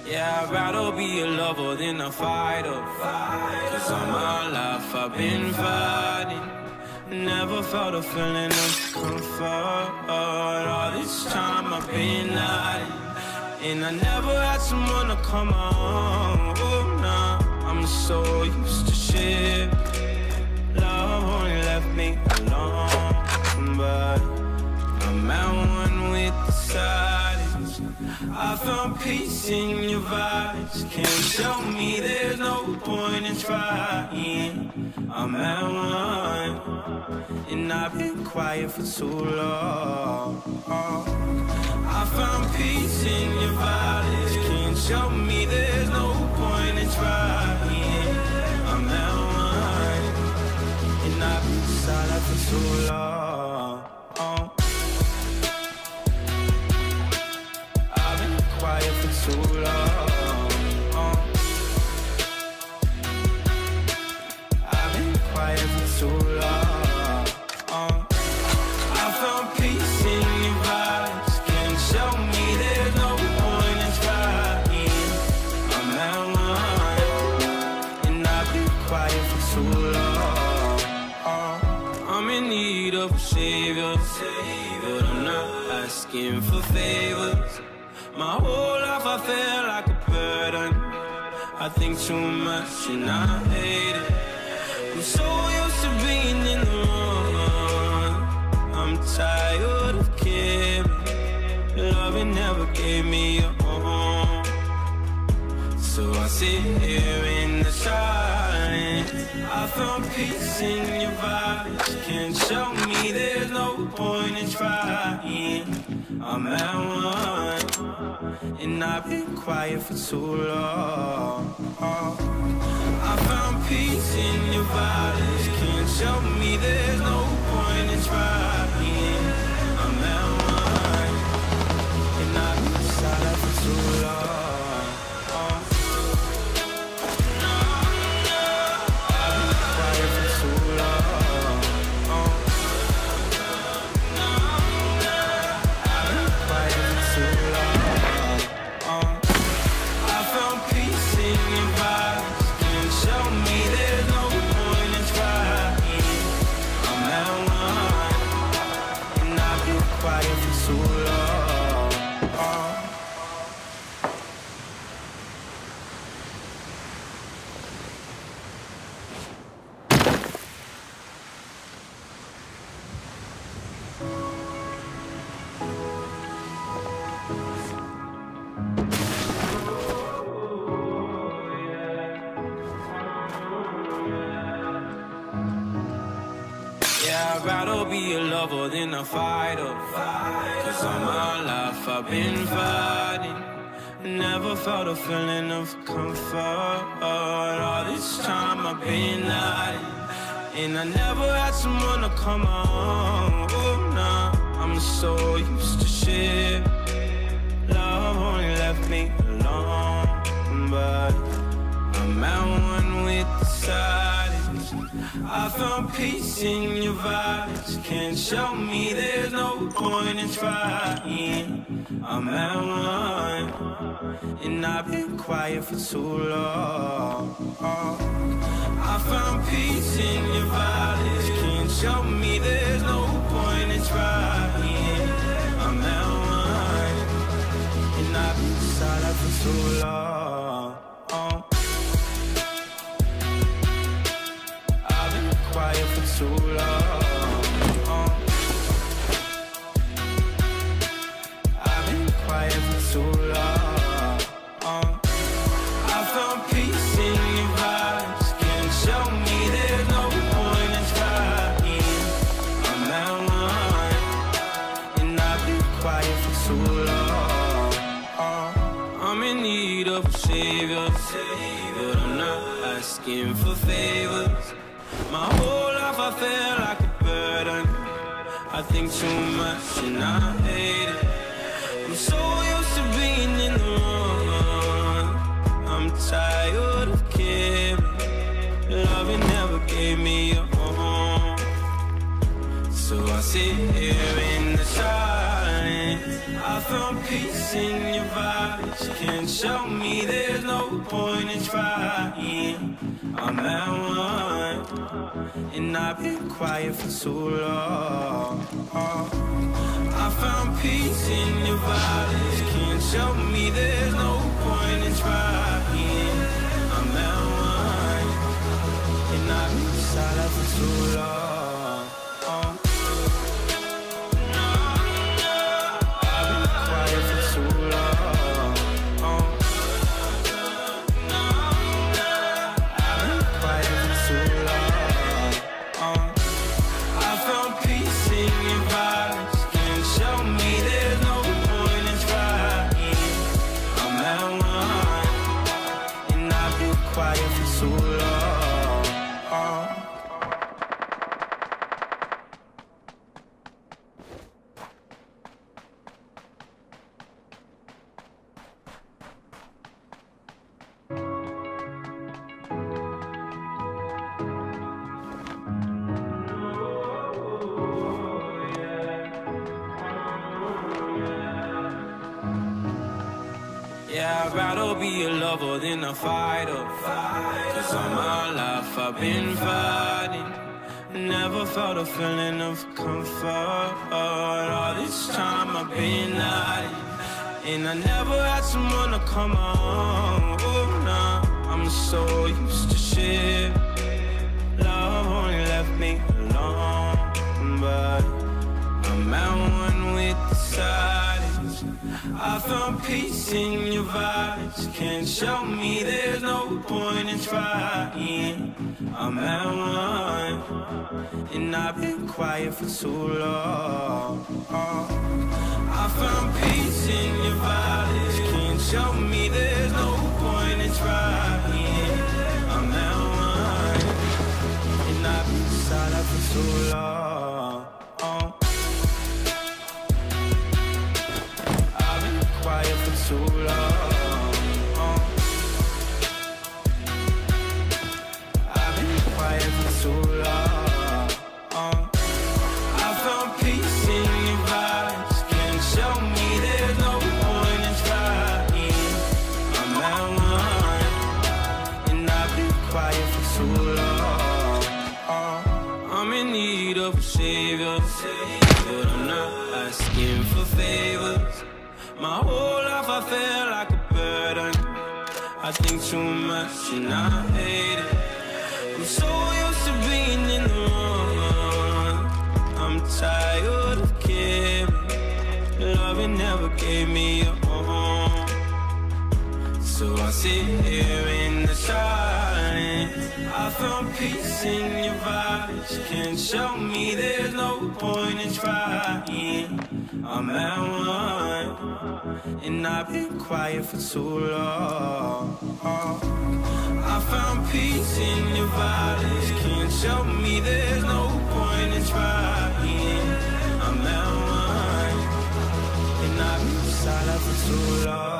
Yeah, I'd rather be a lover than a fighter. Cause all my life I've been fighting. Never felt a feeling of comfort. All this time I've been hiding, and I never had someone to come on. Oh, nah, I'm so used to shit. Love only left me alone, but I'm at one with the silence. I found peace in your vibes. Can't tell me there's no point in trying. I'm at one, and I've been quiet for too long. I found peace in your vibes. Can't show me there's no point in trying. I'm at one, and I've been silent for too long. I've been quiet for too long. I've been quiet for too long. I found peace in your vibes. Can't show me there's no point in trying. I'm at one, and I've been quiet for too long. I'm in need of a savior, but I'm not asking for favors. My whole life I feel like a burden. I think too much and I hate it. I'm so used to being in the wrong. I'm tired of caring. Loving never gave me a home. So I sit here in the silence. I found peace in your vibes. Can't show me there's no point in trying. I'm at one, and I've been quiet for too long. I found peace in your vibes. Can't show me there's no point in trying. I'm at one, and I've been silent for too long. I'd rather be a lover than a fighter. Cause all my life I've been fighting. Never felt a feeling of comfort. All this time I've been hiding, and I never had someone to come on. Oh, nah, I'm so used to shit. Love only left me alone, but I'm at one with the silence. I found peace in your vibes. Can't show me there's no point in trying. I'm at one, and I've been quiet for too long. I found peace in your vibes. Can't show me there's no point in trying. I'm at one, and I've been silent for too long. I've been quiet for too long. I've been quiet for too long. I found peace in your vibes. Can't show me there's no point in trying. I'm at one, and I've been quiet for too long. I'm in need of a savior, but I'm not asking for favors. My whole life I feel like a burden. I think too much and I hate it. I'm so used to being in the wrong. I'm tired of caring. Loving never gave me a home. So I sit here in the silence. I found peace in your vibes. Can't show me there's no point in trying. I'm at one, and I've been quiet for too long. I found peace in your vibes. Can't show me there's no point in trying. I'm at one, and I've been silent for too long. Yeah, I'd rather be a lover than a fighter. Cause all my life I've been fighting. Never felt a feeling of comfort. All this time I've been hiding, and I never had someone to come on. Oh, nah, I'm so used to shit. Love only left me alone, but I'm at one with the silence. I found peace in your vibes. Can't show me there's no point in trying. I'm at one, and I've been quiet for too long. I found peace in your vibes. Can't show me there's no point in trying. I'm at one, and I've been silent for too long. Too long. I've been quiet for too long. I found peace in your vibes. Can't show me there's no point in trying. I'm at one, and I've been quiet for too long. I'm in need of a savior, but I'm not asking for favors. My whole life I feel like a burden. I think too much and I hate it. I'm so used to being in the wrong. I'm tired of caring. Loving never gave me a home. So I sit here in the silence. I found peace in your vibes. Can't show me there's no point in trying. I'm at one, and I've been quiet for too long. I found peace in your vibes. Can't show me there's no point in trying. I'm at one, and I've been silent for too long.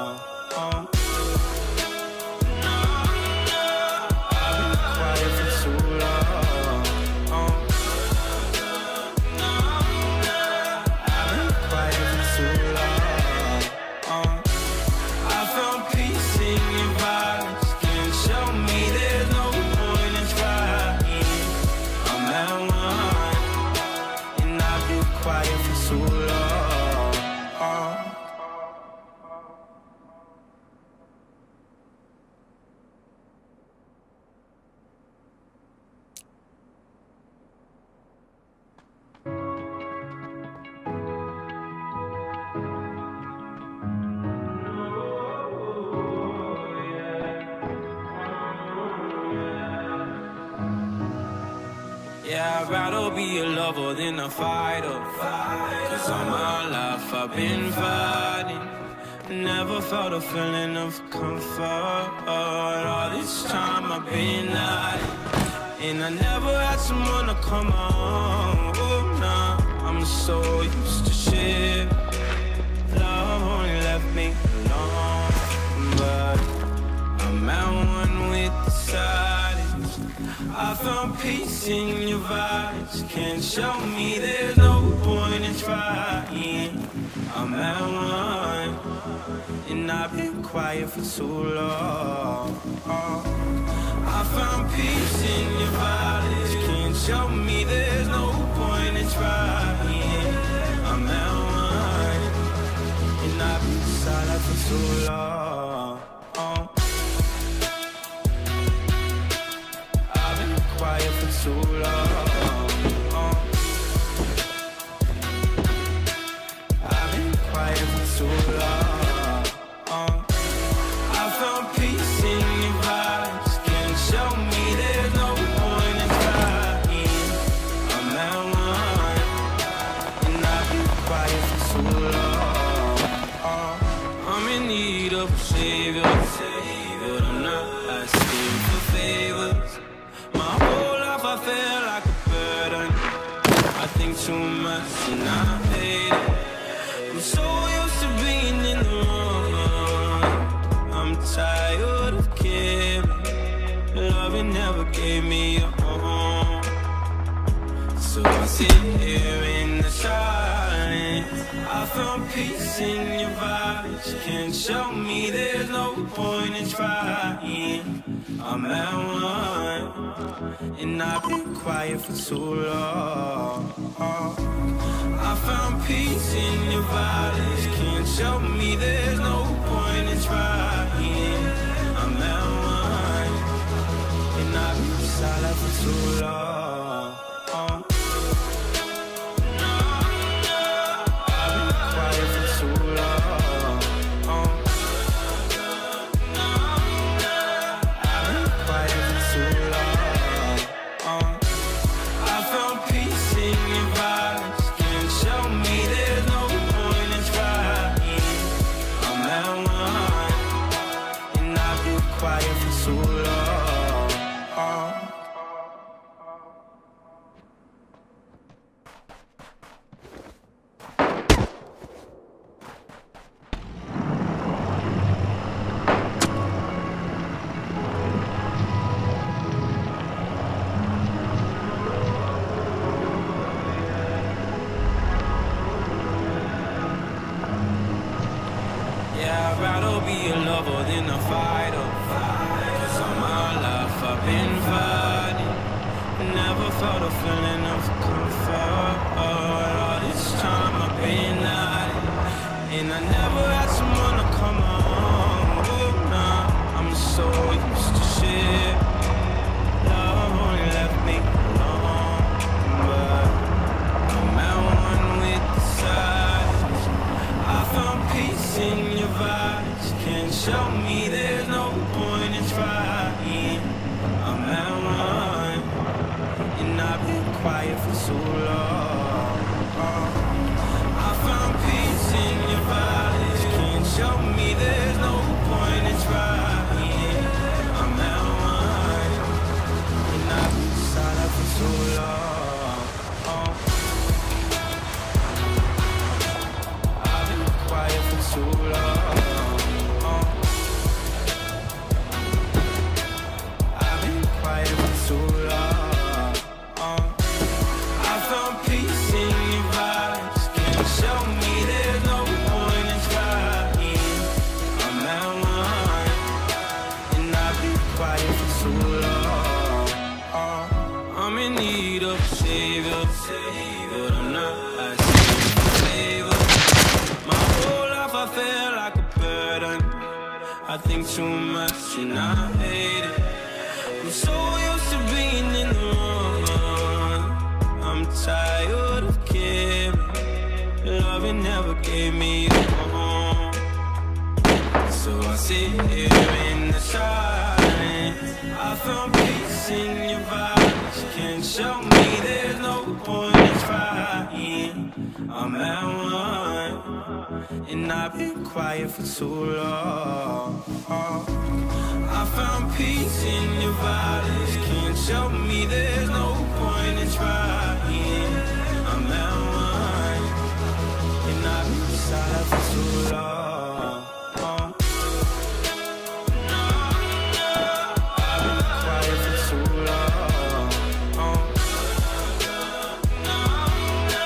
Yeah, I'd rather be a lover than a fighter. Cause all my life I've been fighting. Never felt a feeling of comfort. All this time I've been hiding, and I never had someone to come on. Oh, nah, I'm so used to shit. Love only left me alone, but I'm at one with the silence. I found peace in your vibes. Can't show me there's no point in trying. I'm at one. I've been quiet for too long. I found peace in your violence. Can't show me there's no point in trying. I'm at one, and I've been silent for too long. I've been quiet for too long. I've been quiet for too long. I found peace in your vibes. Can't show me there's no point in trying. I'm at one, and I've been quiet for too long. I'm in need of a savior, but I'm not asking for favors. My whole life I feel like a burden. I think too much and I hate it. I'm so used to being in the wrong. I'm tired of caring. Loving never gave me a home. So I sit here in the silence. I found peace in your vibes. Can't show me there's no point in trying. I'm at one, and I've been quiet for too long. I found peace in your violence. Can't show me there's no point in trying. I'm at one, and I've been silent for too long. I've been quiet for too long. I've been quiet for too long. I found peace in your vibes. Can't show me there's no point in trying. I'm at one, and I've been quiet for too long. Yeah, I'd rather be a lover than a fighter. 'Cause all my life I've been fighting. Never felt a feeling of comfort. All this time I've been hiding, and I never had someone to come home. Oh, nah, I'm so used to shit. Love only left me alone, but I'm at one with the silence. I found peace in your vibes. Can't show me there's no point in trying. I'm at one, and I've been quiet for too long. I found peace in your vibes. Can't show me there's no point in trying. I'm at one, and I've been silent for too long. I've been quiet for too long. I've been quiet for too long. I found peace in your vibes. Can't show me there's no point in trying. I'm at one, and I've been quiet for too long. I'm in need of a savior, but I'm not asking for favors. My whole life I feel like a burden. I think too much and I hate it. I'm so used to being in the wrong. I'm tired of caring. Loving never gave me a home. So I sit here in the silence. I found peace in your vibes. Can't show me there's no point in trying. I'm at one, and I've been quiet for too long. I found peace in your violence. Can't show me there's no point in trying. I'm at one, and I've been silent for too long. I've been quiet for too long.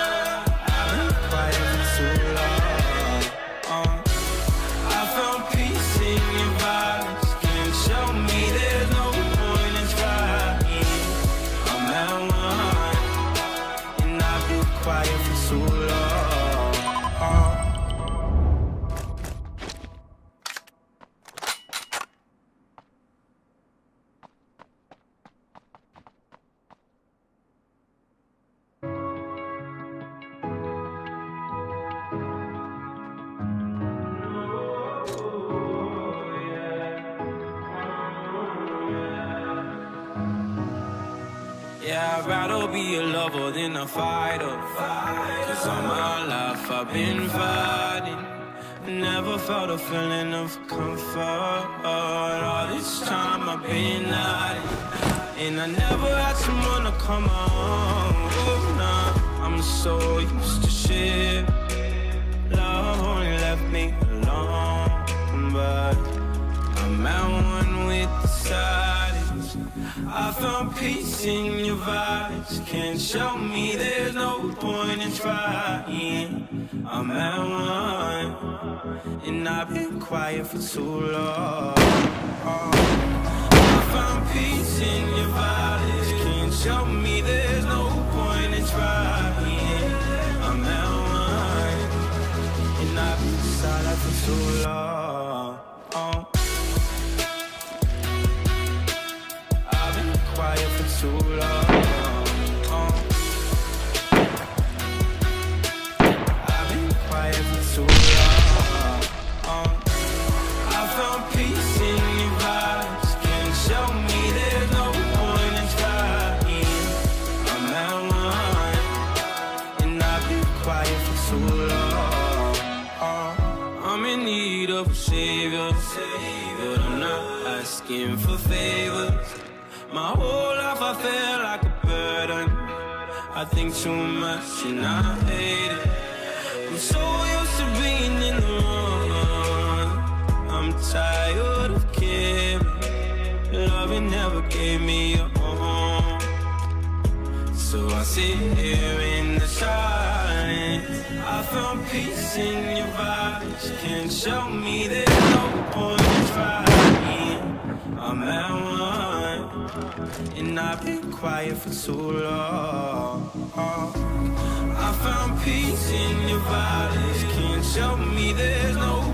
I've been quiet for too long. I found peace Yeah, I'd rather be a lover than a fighter. Cause all my life I've been fighting. Never felt a feeling of comfort. All this time I've been hiding, and I never had someone to come on. Oh, nah, I'm so used to shit. Love only left me alone, but I'm at one with the silence. I found peace in your vibes. Can't show me there's no point in trying. I'm at one, and I've been quiet for too long. I found peace in your vibes. Can't show me there's no point in trying. I'm at one, and I've been silent for too long. I've been quiet for too long. I've been quiet for too long. I found peace in your vibes. Can't show me there's no point in trying. I'm at one, and I've been quiet for too long. I'm in need of a savior, but I'm not asking for favors. My whole life I feel like a burden. I think too much and I hate it. I'm so used to being in the wrong. I'm tired of caring. Loving never gave me a home. So I sit here in the silence. I found peace in your vibes. Can't show me there's no point in trying. I'm at one, and I've been quiet for too long. I found peace in your vibes. Can't show me there's no